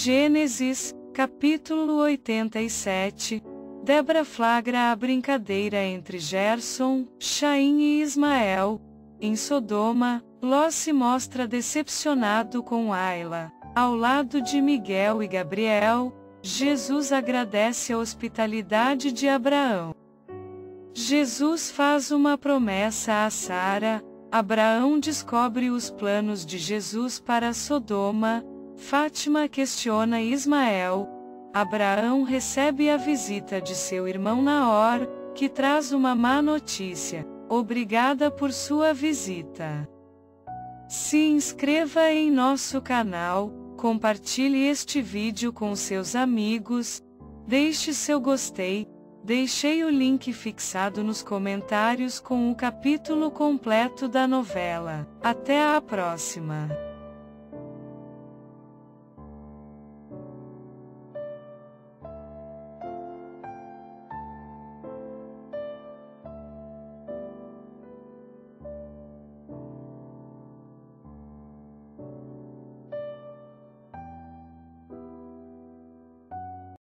Gênesis, capítulo 87. Débora flagra a brincadeira entre Gerson, Chaim e Ismael. Em Sodoma, Ló se mostra decepcionado com Aila. Ao lado de Miguel e Gabriel, Jesus agradece a hospitalidade de Abraão. Jesus faz uma promessa a Sara. Abraão descobre os planos de Jesus para Sodoma. Fátima questiona Ismael. Abraão recebe a visita de seu irmão Naor, que traz uma má notícia. Obrigada por sua visita. Se inscreva em nosso canal, compartilhe este vídeo com seus amigos, deixe seu gostei, deixei o link fixado nos comentários com o capítulo completo da novela. Até a próxima!